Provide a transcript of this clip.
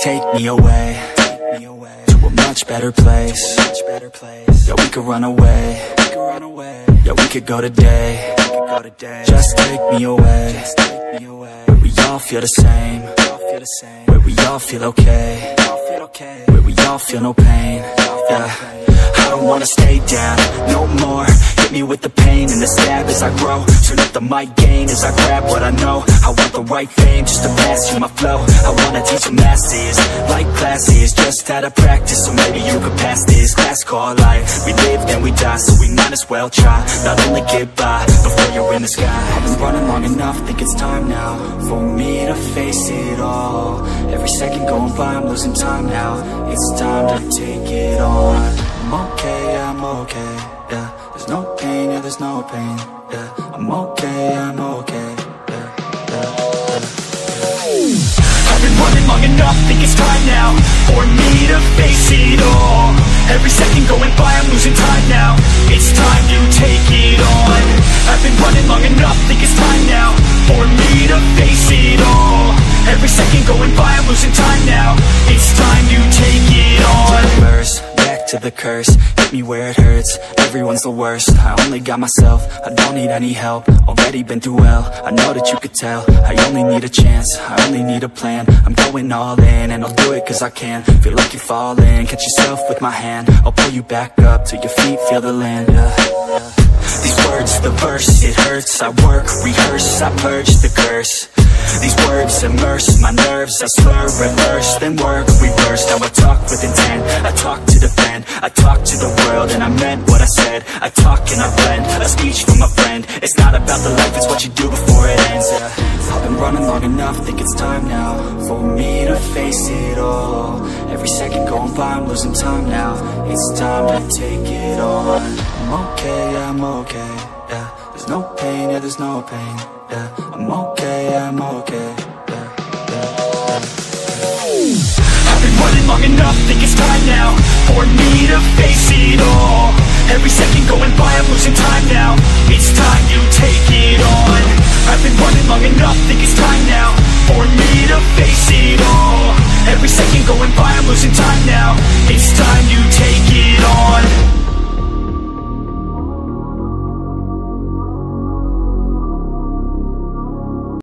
take me away to a much better place. Yeah, we could run away. Yeah, we could go today. Just take me away where we all feel the same, where we all feel okay, where we all feel no pain. Yeah, I don't wanna stay down no more. Hit me with the pain and the stab as I grow. Turn up the mic gain as I grab what I know. I want the right fame just to pass you my flow. I wanna teach the masses like classes, just out of practice, so maybe you could pass this class called life. We live then we die, so we might as well try. Not only get by before you're in the sky. I've been running long enough, think it's time now for me to face it all. Every second going by, I'm losing time now. It's time to take it on. I'm okay, I'm okay, yeah. There's no pain, yeah, there's no pain, yeah. I'm okay, I'm okay, yeah, yeah, yeah. I've been running long enough, think it's time now for me to face it all. Every second going by, I'm losing time now. It's time to take it on. I've been running long enough, think it's time now for me to face it all. Every second going by, I'm losing time now. It's time to take it on. Back to the curse, hit me where it hurts. Everyone's the worst, I only got myself. I don't need any help, already been through hell. I know that you could tell, I only need a chance, I only need a plan. I'm going all in, and I'll do it cause I can. Feel like you're falling, catch yourself with my hand. I'll pull you back up till your feet feel the land, yeah. These words, the verse, it hurts. I work, rehearse, I purge the curse. These words immerse my nerves. I slur, reverse, then work, reverse. Now I talk with intent, I talk to defend. I talk to the world and I meant what I said. I talk and I blend, a speech from a friend. It's not about the life, it's what you do before it ends, yeah. I've been running long enough, think it's time now for me to face it all. Every second going by, I'm losing time now. It's time to take it on. I'm okay, I'm okay, yeah. There's no pain, yeah, there's no pain, yeah. I'm okay, I'm okay, yeah, yeah, yeah. I've been running long enough, think it's time now for me to face it all. Every second going by, I'm losing time now. It's time to take it on. I've been running long enough, think it's time now for me to face it all. Every second going by, I'm losing time.